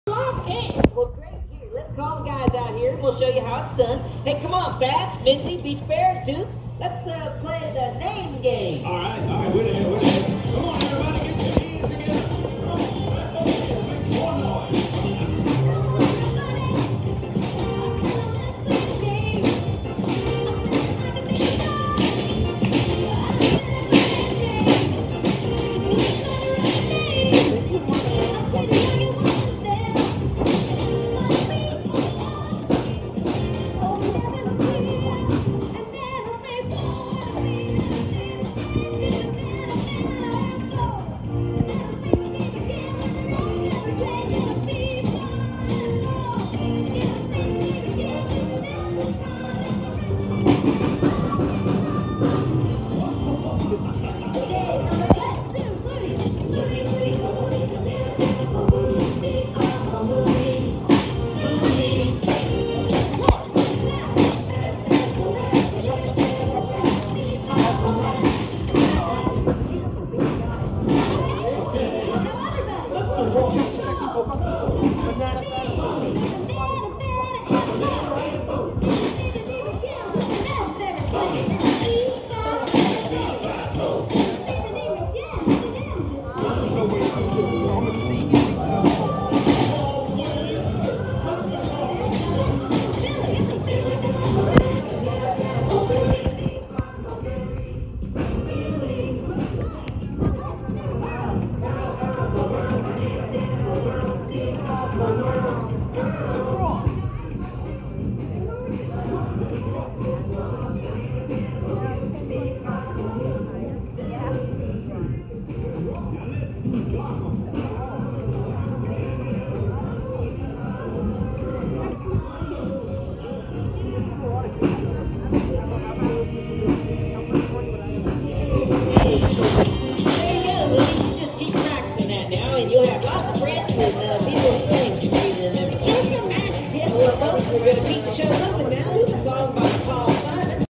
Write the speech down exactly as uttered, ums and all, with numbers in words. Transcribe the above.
Okay, well, great. Here, let's call the guys out here. We'll show you how it's done. Hey, come on, Fats, Mincy, Beach Bear, Duke. Let's uh, play the name game. All right, all right, wait a minute, wait a minute. Come on, everybody, get your hands together. Come on, let's go. Make more noise.